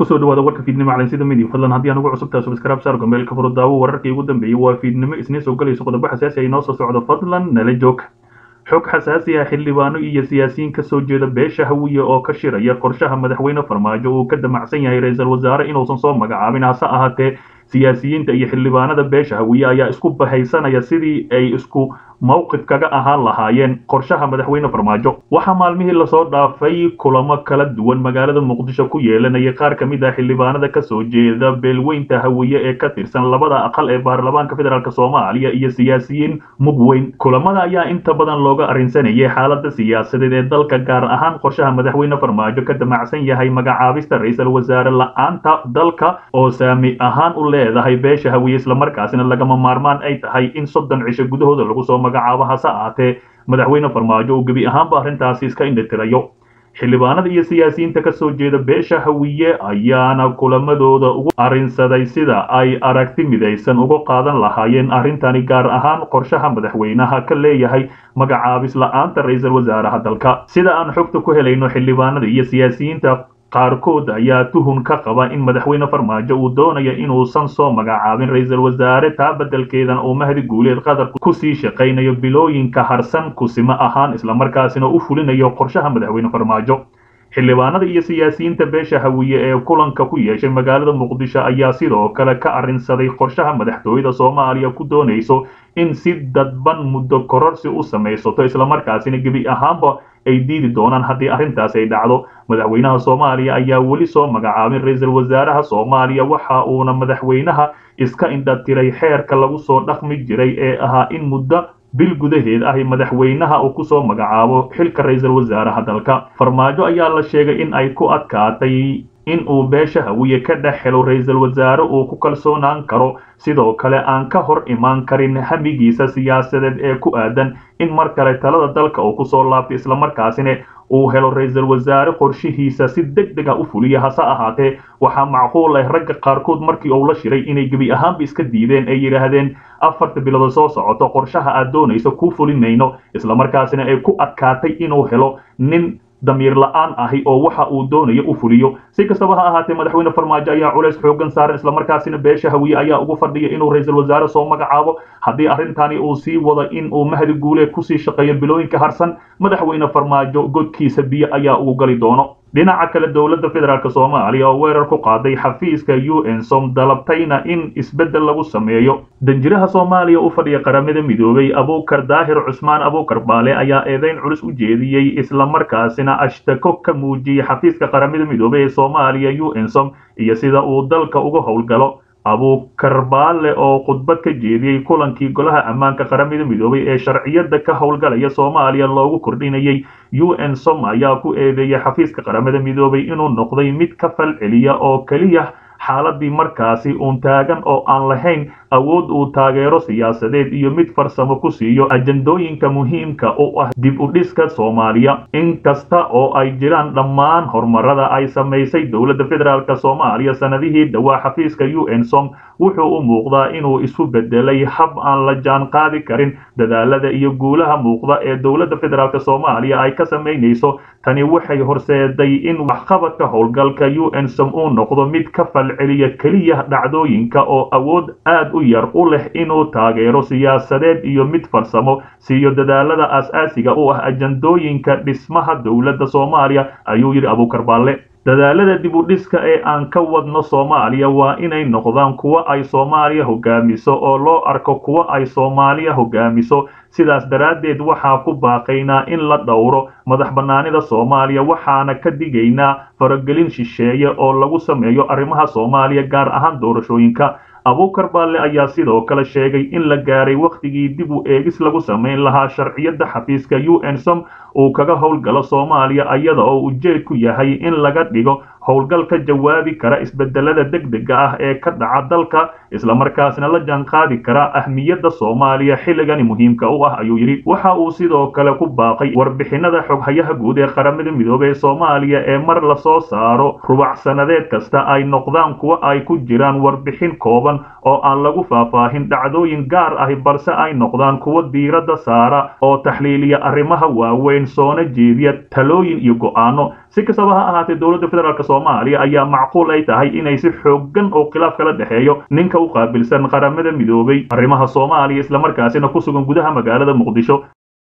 kusoo dhawaada warka fiidnimo calansida midig fadlan haddii aan ugu cusubtahay subscribe saar gombeelka furo daawo wararkii ugu dambeeyay waa fiidnimo isniin soo galayso qodobo xasaasi ah inoo soo socdo fadlan nala joog xog xasaasi ah xildhibaano iyo siyaasiyiin ka soo jeeda beesha hawiye oo ka shiraya qorshaha madaxweyne farmaajo uu ka damacsan yahay ra-iisul wasaare inuusan soo magacaabin hase ahaatee siyaasiyiinta iyo xildhibaanada beesha hawiye ayaa isku bahaysanaya sidii ay isku mowqif kaga ahaan lahaayeen qorshaha madaxweyne farmaajo waxaa maalmihii lasoo dhaafay kulamo kala duwan magaalada muqdisho ku yeelanaya qaar ka mid ah xildhibaanada kasoo jeeda beelweynta hawiye ee ka tirsan labada aqal ee baarlamaanka federaalk soomaaliya iyo siyaasiyiin mugweyn kulamada ayaa inta badan looga arrinsanayay xaalada siyaasadeed ee dalka gaar ahaan qorshaha madaxweyne farmaajo ka damacsan yahay magacaabista ra-iisul wasaare la-aanta dalka oo saami ahaan u leedahay beesha hawiye islamarkaasina lagama maarmaan ay tahay in 30 cisho gudahooda lagu soo magacaabo hase ahaatee madaxweyne farmaajo uu gebi ahaanba arrintaasi iska indhatirayo xildhibaanada iyo siyaasiyiinta ka soo jeeda beesha hawiye ayaana kulamadooda ugu arrinsaday sida ay aragti midaysan uga qaadan lahaayeen arrintani gaar ahaan qorshaha madaxweynaha ka leeyahay magacaabis la-aanta ra-iisul wasaaraha dalka sida aan xogta ku helayno xildhibaanada iyo siyaasiyiinta qaarkood ayaa tuhun ka qaba in madaxweyne farmaajo uu doonaya inuusan soo magacaabin ra-iisul wasaare taa beddelkeedan uu mahdi guuleed qatar kusii shaqaynayo bilooyinka harsan kusimo ahaan islamarkaasina u fulinayo qorshaha madaxweyne farmaajo xildhibaanada iyo siyaasiyiinta beesha hawiye ee kulanka ku yeeshay magaalada muqdisho ayaa sidoo kale ka arrinsaday qorshaha madaxtooyada soomaaliya ku doonayso in si dadban muddo kororsi u samaysato islamarkaasina gebi ahaanba ay diidi doonaan haddii arrintaas ay dhacdo madaxweynaha soomaaliya ayaa weli soo magacaabin ra-iisul wasaaraha soomaaliya waxa uuna madaxweynaha iska indhatiray xeerka lagu soo dhaqmi jiray ee ahaa in muddo bil gudaheed ahi madaxweynaha uu kusoo magacaabo xilka ra-iisul wasaaraha dalka farmaajo ayaa la sheegay in ay ku adkaatay in uu beesha hawiye ka dhex helo ra-iisul wasaare uu ku kalsoonaan karo sidoo kale aan ka hor imaan karin hamigiisa siyaasadeed ee ku aadan in mar kale talada dalka uu kusoo laabtay islamarkaasina uu helo ra-iisul wasaare qorshihiisa si deg deg a u fuliya hase ahaatee waxaa macquul ah ragga qaarkood markii uu la shiray inay gebi ahaanba iska diideen ay yidhaahdeen 4 bilood soo socoto qorshaha aad doonayso ku fulimayno islamarkaasina ay ku adkaatay inuu helo nin damiir la-aan ahi oo waxa uu doonayo u fuliyo si kastaba ha ahaatee madaxweyne farmaajo ayaa culays xoogan saaran islamarkaasina beesha hawiye ayaa ugu fadhiya inuu ra-iisul wasaare soo magacaabo haddii arrintani uu sii wado in uu mahdi guuleed kusii shaqeeyo bilooyinka harsan madaxweyne farmaajo godkiisa biyo ayaa ugu gali doono dhinaca kale dowladda federaalk soomaaliya oo weerar ku qaaday xafiiska UNSOM dalabtayna in isbeddel lagu sameeyo danjiraha soomaaliya u fadhiya qaramada midoobay abuukar daahir cusmaan abuukar baale ayaa eedeyn culus u jeediyey islamarkaasina ashtako ka muujiyey xafiiska qaramada midoobay ee soomaaliya UNSOM iyo sida uu dalka uga howlgalo abuukar baale oo khudbad ka jeediyey kulankii golaha ammaanka qaramada midoobay ee sharciyada ka howlgalaya soomaaliya loogu kordhinayay UNSOM ayaa ku eedeeyay xafiiska qaramada midoobay inuu noqday mid ka falceliya oo keliya xaaladii markaasi uun taagan oo aan lahayn awood uu taageero siyaasadeed iyo mid farsamo ku siiyo ajandooyinka muhiimka u ah dib u dhiska soomaaliya inkasta oo ay jiraan dhammaan horumarada ay samaysay dowladda federaalk soomaaliya sanadihii dhowaa xafiiska UNSOM wuxuu u muuqdaa inuu isu bedelay hab aan la jaan qaadi karin dadaalada iyo guulaha muuqda ee dowladda federaalk soomaaliya ay ka samaynayso tani waxay horseeday in waxqabadka howlgalka UNSOM uu noqdo mid ka falceliya keliya dhacdooyinka oo awood aad u yar u leh inuu taageero siyaasadeed iyo mid farsamo siiyo dadaalada aas-aasiga u ah ajandooyinka dhismaha dowladda soomaaliya ayuu yidhi abuukar baale dadaalada dib u dhiska ee aan ka wadno soomaaliya waa inay noqdaan kuwo ay soomaaliya hogaamiso oo loo arko kuwo ay soomaaliya hogaamiso sidaas daraaddeed waxaa ku baaqaynaa in la dhowro madax bannaanida soomaaliya waxaana ka digaynaa faragelin shisheeye oo lagu sameeyo arrimaha soomaaliya gaar ahaan doorashooyinka abuukar baale ayaa sidoo kale sheegay in la gaaray wakhtigii dib u eegis lagu samayn lahaa sharciyada xafiiska UNSOM uu kaga howlgalo soomaaliya iyada oo ujeedku yahay in laga dhigo howlgal ka jawaabi kara isbedelada degdega ah ee ka dhaca dalka islamarkaasna la jaanqaadi kara ahmiyadda soomaaliya xilligani muhiimka u ah ayuu yidhi waxa uu sidoo kale ku baaqay warbixinada xoghayaha guud ee qaramada midoobay ee soomaaliya ee mar lasoo saaro rubac sanadeed kasta ay noqdaan kuwo ay ku jiraan warbixin kooban oo aan lagu faahfaahin dhacdooyin gaar ahi balse ay noqdaan kuwo diiradda saara oo taxliiliya arrimaha waaweyn soona jeediya talooyin iyo go'aano si kastaba ha ahaatee dowladda federaalk soomaaliya ayaa macquul ay tahay inay si xoogan oo khilaaf kala dhexeeyo ninka u qaabilsan qaramada midoobay arrimaha soomaaliya islamarkaasina ku sugan gudaha magaalada muqdisho.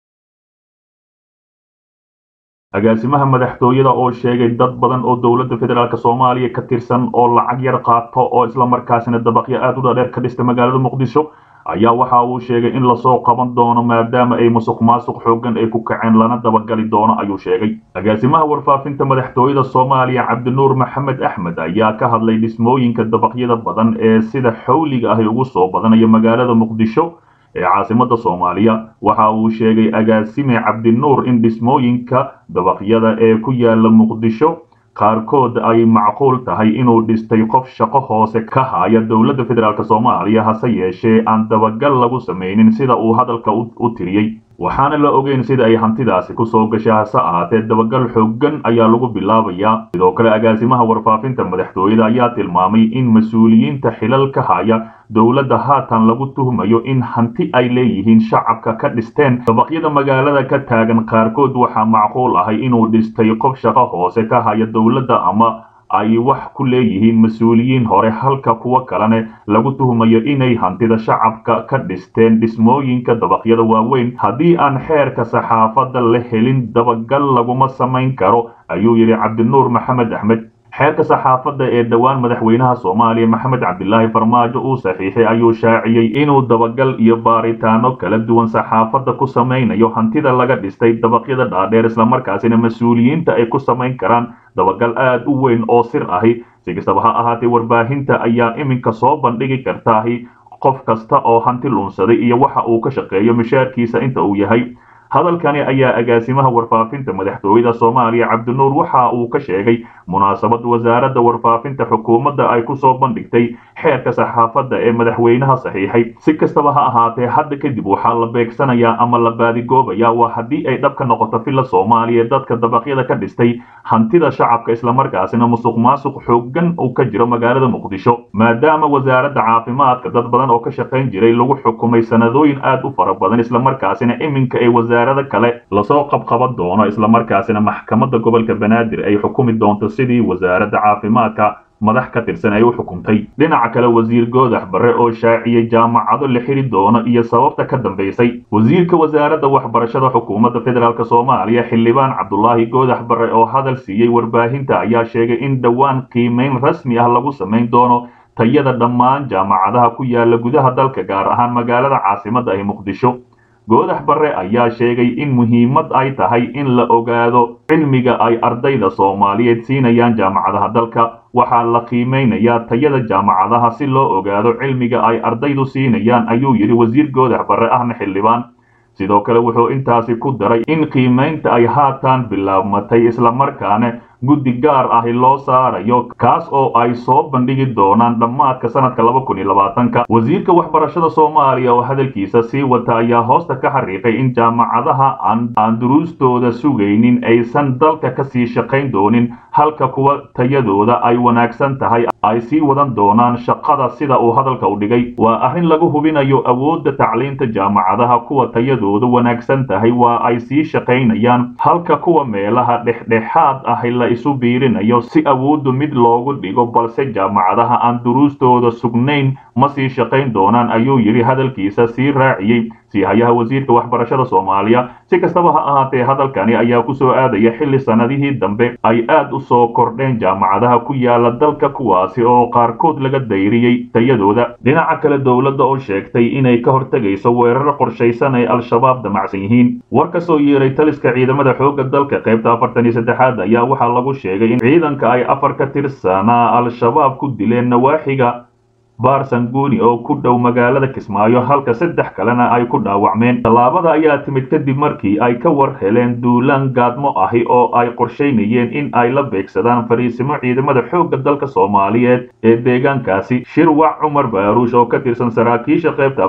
agaasimaha madaxtooyada oo sheegay dad badan oo dowladda federaalk soomaaliya ka tirsan oo lacag yar qaato oo islamarkaasina dabaqyo aad u dhaadheer ka dhistay magaalada muqdisho ayaa waxa uu sheegay in lasoo qaban doono maadaama ay musuqmaasuq xoogan ay ku kaceen lana dabagali doono ayuu sheegay. agaasimaha warfaafinta madaxtooyada soomaaliya cabdinuur maxamed axmed ayaa ka hadlay dhismooyinka dabaqyada badan ee sida xawliga ah ugu soo badanaya magaalada muqdisho ee caasimada soomaaliya. waxa uu sheegay agaasime cabdinuur in dhismooyinka dabaqyada ee ku yaala muqdisho qaarkood ay macquul tahay inuu dhistay qof shaqo hoose ka haya dowladda federaalk soomaaliya hase yeeshee aan dabagal lagu samaynin sida uu hadalka u tiriyey. waxaana la ogeyn sida ay hantidaasi kusoo gashay hase ahaatee dabagal xoogan ayaa lagu bilaabayaa. sidoo kale agaasimaha warfaafinta madaxtooyada ayaa tilmaamay in mas-uuliyiinta xilal ka haya dowladda haatan lagu tuhmayo in hanti ay leeyihiin shacabka ka dhisteen dabaqyada magaalada ka taagan qaarkood waxaa macquul ahay inuu dhistay qof shaqo hoose ka haya dowladda ama ay wax ku leeyihiin mas-uuliyiin hore halka kuwa kalene lagu tuhmayo inay hantida shacabka ka dhisteen dhismooyinka dabaqyada waaweyn. haddii aan xeerka saxaafadda la helin dabagal laguma samayn karo ayuu yidhi cabdinuur maxamed axmed. xeerka saxaafadda ee dhowaan madaxweynaha soomaaliya maxamed cabdilaahi farmaajo uu saxiixay ayuu shaaciyey inuu dabagal iyo baaritaano kala duwan saxaafadda ku samaynayo hantida laga dhistay dabaqyada dhaadheer islamarkaasina mas-uuliyiinta ay ku samayn karaan dabagal aad u weyn oo sir ahi. si kastaba ha ahaatee warbaahinta ayaa iminka soo bandhigi kartaahi qof kasta oo hanti lunsaday iyo waxa uu ka shaqeeyo mishaarkiisa inta uu yahay. hadalkani ayaa agaasimaha warfaafinta madaxtooyada soomaaliya cabdinuur waxa uu ka sheegay munaasabad wasaaradda warfaafinta xukuumadda ay ku soo bandhigtay xeerka saxaafadda ee madaxweynaha saxiixay. si kastaba ha ahaatee hadda kadib waxaa la beegsanayaa ama la baadigoobayaa waa haddii ay dhab ka noqoto filla soomaaliya dadka dabaqyada ka dhistay hantida shacabka islamarkaasina musuqmaasuq xoogan uu ka jiro magaalada muqdisho maadaama wasaaradda caafimaadka dad badan oo ka shaqayn jiray lagu xukumay sanadooyin aad u fara badan islamarkaasina iminka ay kale lasoo qabqaban doono islamarkaasina maxkamadda gobolka banaadir ay xukumi doonto sidii wasaaradda caafimaadka madax ka tirsan ay u xukuntay. dhinaca kale wasiir goodax barre oo shaaciyey jaamacado la xiri doono iyo sababta ka dambaysay. wasiirka wasaaradda waxbarashada xukuumadda federaalk soomaaliya xildhibaan cabdulaahi goodax barre oo hadal siiyey warbaahinta ayaa sheegay in dhowaan qiimeyn rasmi ah lagu samayn doono tayada dhammaan jaamacadaha ku yaala gudaha dalka gaar ahaan magaalada caasimadda ee muqdisho. goodax barre ayaa sheegay in muhiimad ay tahay in la ogaado cilmiga ay ardayda soomaaliyeed siinayaan jaamacadaha dalka. waxaa la qiimeynayaa tayada jaamacadaha si loo ogaado cilmiga ay ardaydu siinayaan ayuu yidhi wasiir goodax barre ahna xildhibaan. sidoo kale wuxuu intaasi ku daray in qiimeynta ay haatan bilaabmatay islamarkaana guddi gaar ahi loo saarayo kaas oo ay soo bandhigi doonaan dhammaadka sanadka 2020. wasiirka waxbarashada soomaaliya oo hadalkiisa sii wata ayaa hoosta ka xariiqay in jaamacadaha aan duruustooda sugaynin aysan dalka kasii shaqayn doonin halka kuwa tayadooda ay wanaagsan tahay ay sii wadan doonaan shaqada sida uu hadalka u dhigay. waa arrin lagu hubinayo awoodda tacliinta jaamacadaha kuwa tayadooda wanaagsan tahay waa ay sii shaqaynayaan halka kuwa meelaha dhexdhexaad ahi la isu biirinayo si awooddu mid loogu dhigo balse jaamacadaha aan duruustooda sugnayn ma sii shaqayn doonaan ayuu yidhi hadalkiisa sii raaciyey siihayaha wasiirka waxbarashada soomaaliya. si kastaba ha ahaatee hadalkani ayaa ku soo aadaya xilli sanadihii dambe ay aad u soo kordheen jaamacadaha ku yaala dalka kuwaasi oo qaarkood laga dayriyey tayadooda. dhinaca kale dowladda oo sheegtay inay ka hortegayso weerar qorshaysan ay al-shabaab damacsan yihiin. war ka soo yeeray taliska ciidamada xoogga dalka qaybta 43 ayaa waxaa lagu sheegay in ciidanka ay 4 ka tirsanaa al-shabaab ku dileen nawaaxiga baarsanguuni oo ku dhow magaalada kismaayo halka 3 kalena ay ku dhaawacmeen. tallaabada ayaa timid kadib markii ay ka war heleen duulaan gaadmo ahi oo ay qorshaynayeen in ay la beegsadaan fariisimo ciidamada xoogga dalka soomaaliyeed ee deegaankaasi. shirwac cumar baaruush oo ka tirsan saraakiisha qaybta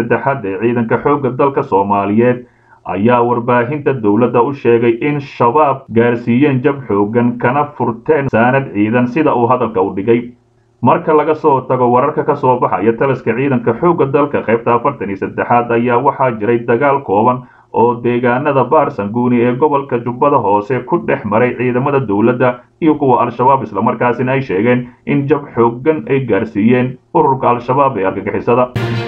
43 ee ciidanka xoogga dalka soomaaliyeed ayaa warbaahinta dowladda u sheegay in shabaab gaarsiiyeen jab xoogan kana furteen saanad ciidan sida uu hadalka u dhigay. marka laga soo tago wararka ka soo baxaya taliska ciidanka xoogga dalka qaybta 43 ayaa waxaa jiray dagaal kooban oo deegaanada Baarsanguuni ee gobolka Jubbada Hoose ku dhex maray ciidamada dawladda iyo kuwa Al-Shabaab isla markaasina ay sheegeen in jab xooggan ay gaarsiiyeen ururka Al-Shabaab ee argagixisada